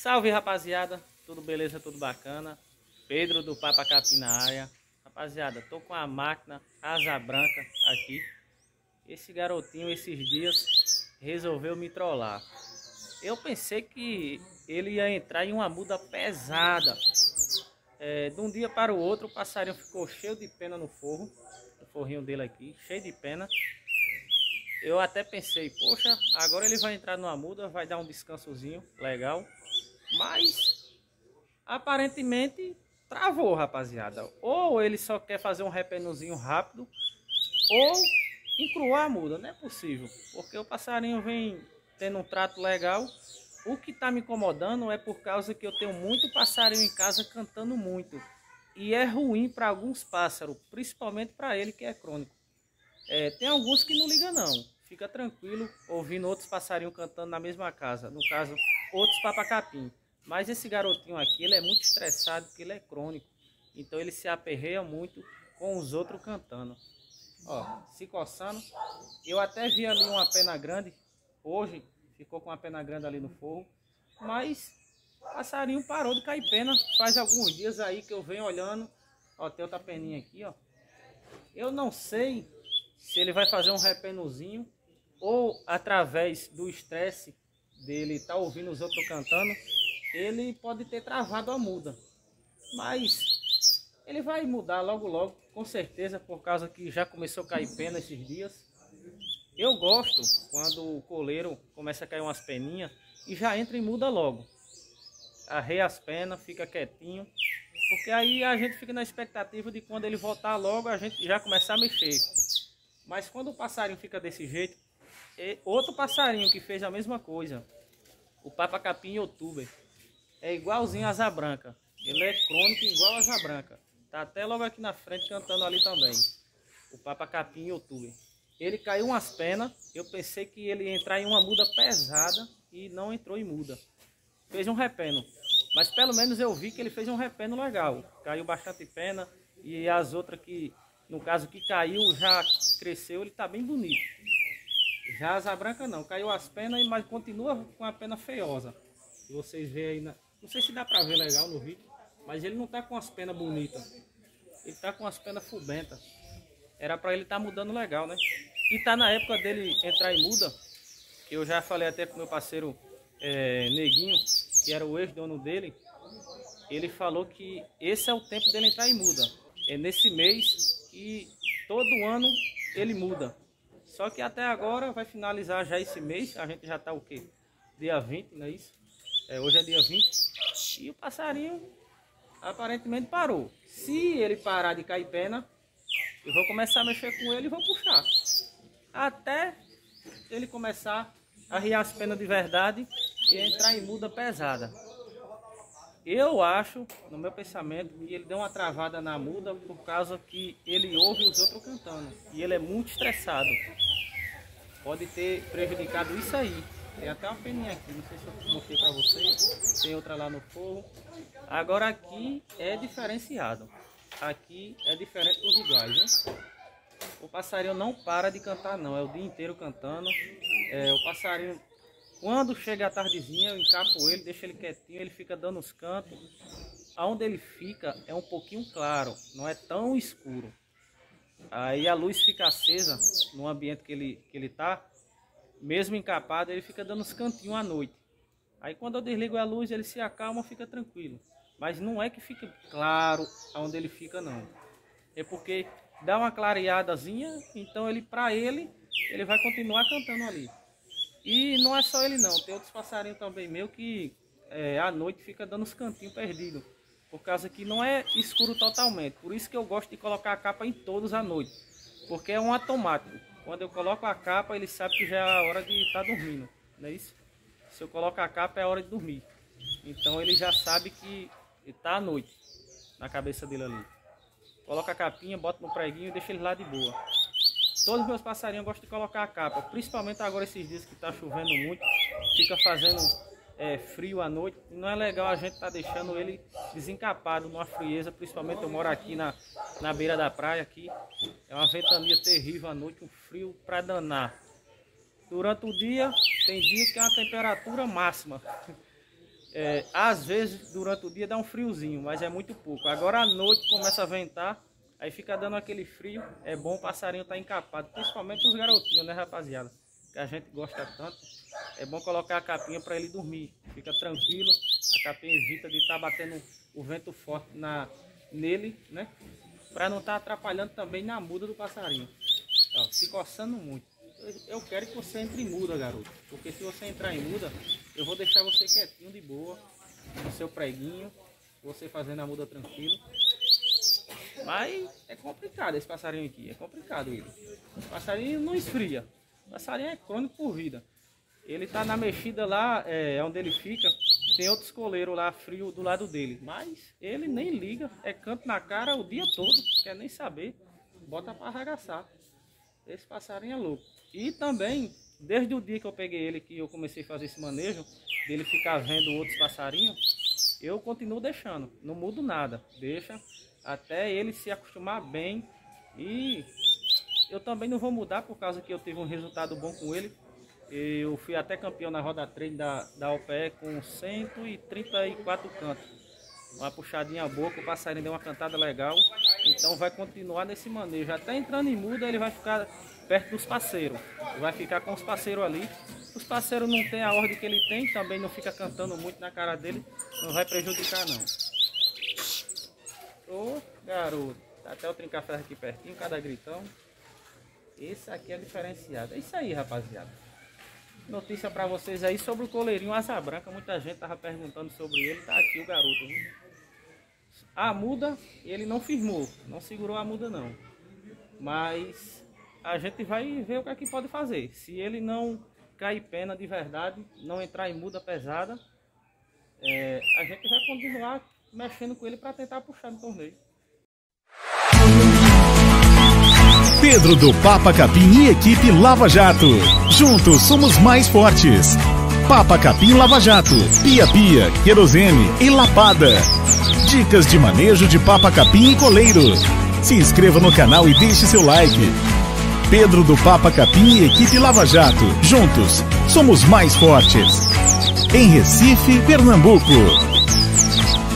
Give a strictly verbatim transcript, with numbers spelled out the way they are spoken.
Salve, rapaziada, tudo beleza, tudo bacana? Pedro do Papa Capim na área. Rapaziada, tô com a máquina asa branca aqui. Esse garotinho esses dias resolveu me trollar. Eu pensei que ele ia entrar em uma muda pesada. É, de um dia para o outro o passarinho ficou cheio de pena no forro, o forrinho dele aqui, cheio de pena. Eu até pensei, poxa, agora ele vai entrar numa muda, vai dar um descansozinho legal. Mas aparentemente travou, rapaziada. Ou ele só quer fazer um repenozinho rápido, ou encruar a muda. Não é possível, porque o passarinho vem tendo um trato legal. O que está me incomodando é por causa que eu tenho muito passarinho em casa cantando muito. E é ruim para alguns pássaros, principalmente para ele que é crônico. É, tem alguns que não ligam não. Fica tranquilo ouvindo outros passarinhos cantando na mesma casa. No caso, outros papacapim. Mas esse garotinho aqui, ele é muito estressado porque ele é crônico. Então ele se aperreia muito com os outros cantando. Ó, se coçando. Eu até vi ali uma pena grande. Hoje ficou com uma pena grande ali no forro. Mas o passarinho parou de cair pena. Faz alguns dias aí que eu venho olhando. Ó, tem outra peninha aqui, ó. Eu não sei se ele vai fazer um repenozinho ou através do estresse dele estar tá ouvindo os outros cantando, ele pode ter travado a muda. Mas ele vai mudar logo logo, com certeza, por causa que já começou a cair pena esses dias. Eu gosto quando o coleiro começa a cair umas peninhas e já entra e muda logo. Arreia as penas, fica quietinho, porque aí a gente fica na expectativa de quando ele voltar logo a gente já começar a mexer. Mas quando o passarinho fica desse jeito, é outro passarinho que fez a mesma coisa, o papacapim youtuber, é igualzinho a asa branca. Ele é crônico igual a asa branca. Tá até logo aqui na frente cantando ali também. O papacapim youtuber. Ele caiu umas penas. Eu pensei que ele ia entrar em uma muda pesada e não entrou em muda. Fez um repeno. Mas pelo menos eu vi que ele fez um repeno legal. Caiu bastante pena. E as outras que, no caso que caiu, já cresceu. Ele tá bem bonito. Já a asa branca não. Caiu as penas, mas continua com a pena feiosa. Se vocês verem aí na... Não sei se dá pra ver legal no vídeo, mas ele não tá com as penas bonitas. Ele tá com as penas fubentas. Era pra ele tá mudando legal, né? E tá na época dele entrar em muda. Eu já falei até com meu parceiro é, Neguinho, que era o ex-dono dele. Ele falou que esse é o tempo dele entrar em muda. É nesse mês e todo ano ele muda. Só que até agora vai finalizar já esse mês. A gente já tá o quê? Dia vinte, não é isso? É, hoje é dia vinte. E o passarinho aparentemente parou. Se ele parar de cair pena, eu vou começar a mexer com ele e vou puxar. Até ele começar a riar as penas de verdade e entrar em muda pesada. Eu acho, no meu pensamento, que ele deu uma travada na muda por causa que ele ouve os outros cantando. E ele é muito estressado. Pode ter prejudicado isso aí. Tem até uma peninha aqui, não sei se eu mostrei pra vocês. Tem outra lá no forro. Agora aqui é diferenciado. Aqui é diferente dos iguais, né? O passarinho não para de cantar não, é o dia inteiro cantando. É, o passarinho, quando chega a tardezinha, eu encapo ele, deixo ele quietinho, ele fica dando os cantos. Aonde ele fica é um pouquinho claro, não é tão escuro. Aí a luz fica acesa no ambiente que ele, que ele tá. Mesmo encapado, ele fica dando os cantinhos à noite. Aí quando eu desligo a luz, ele se acalma, fica tranquilo. Mas não é que fica claro aonde ele fica, não. É porque dá uma clareadazinha, então ele, para ele, ele vai continuar cantando ali. E não é só ele não, tem outros passarinhos também meu que é, à noite fica dando os cantinhos perdidos. Por causa que não é escuro totalmente. Por isso que eu gosto de colocar a capa em todos à noite. Porque é um automático. Quando eu coloco a capa, ele sabe que já é a hora de estar dormindo, não é isso? Se eu coloco a capa, é a hora de dormir. Então ele já sabe que está à noite, na cabeça dele ali. Coloca a capinha, bota no preguinho e deixa ele lá de boa. Todos os meus passarinhos gostam de colocar a capa, principalmente agora esses dias que está chovendo muito, fica fazendo é, frio à noite. Não é legal a gente estar tá deixando ele desencapado numa frieza, principalmente eu moro aqui na, na beira da praia aqui. É uma ventania terrível à noite, um frio para danar. Durante o dia, tem dia que é uma temperatura máxima. É, às vezes durante o dia dá um friozinho, mas é muito pouco. Agora à noite começa a ventar, aí fica dando aquele frio. É bom o passarinho estar encapado, principalmente os garotinhos, né, rapaziada? Que a gente gosta tanto. É bom colocar a capinha para ele dormir. Fica tranquilo, a capinha evita de estar batendo o vento forte na, nele, né? Para não estar atrapalhando também na muda do passarinho. Ó, se coçando muito. Eu quero que você entre em muda, garoto. Porque se você entrar em muda, eu vou deixar você quietinho, de boa, no seu preguinho, você fazendo a muda tranquilo. Mas é complicado esse passarinho aqui, é complicado ele. O passarinho não esfria. O passarinho é crônico por vida. Ele tá na mexida lá, é onde ele fica, tem outros coleiros lá frio do lado dele. Mas ele nem liga, é canto na cara o dia todo, quer nem saber. Bota pra arregaçar. Esse passarinho é louco. E também, desde o dia que eu peguei ele, que eu comecei a fazer esse manejo, dele ficar vendo outros passarinhos, eu continuo deixando, não mudo nada. Deixa até ele se acostumar bem. E eu também não vou mudar por causa que eu tive um resultado bom com ele. Eu fui até campeão na roda três da, da O P E com cento e trinta e quatro cantos. Uma puxadinha boa, o passarinho deu uma cantada legal. Então vai continuar nesse manejo. Até entrando em muda ele vai ficar perto dos parceiros. Vai ficar com os parceiros ali. Os parceiros não tem a ordem que ele tem, também não fica cantando muito na cara dele. Não vai prejudicar não. Ô garoto, tá até o trinca-ferro aqui pertinho, cada gritão. Esse aqui é diferenciado. É isso aí, rapaziada. Notícia pra vocês aí sobre o coleirinho asa branca. Muita gente tava perguntando sobre ele. Tá aqui o garoto, viu? A muda, ele não firmou, não segurou a muda não. Mas a gente vai ver o que é que pode fazer. Se ele não cair pena de verdade, não entrar em muda pesada, é, a gente vai continuar mexendo com ele para tentar puxar no torneio. Pedro do Papa Capim e equipe Lava Jato. Juntos somos mais fortes. Papa Capim Lava Jato, Pia Pia, Querosene e Lapada. Dicas de manejo de papa capim e coleiro. Se inscreva no canal e deixe seu like. Pedro do Papa Capim e equipe Lava Jato. Juntos somos mais fortes. Em Recife, Pernambuco.